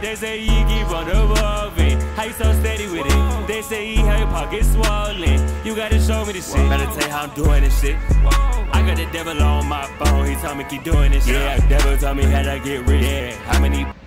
They say you keep on evolving. How you so steady with it? They say you have your pockets swollen. You gotta show me the shit. Better tell you how I'm doing this shit. I got the devil on my phone. He told me keep doing this shit. Yeah, devil told me how to get rich. Yeah, how many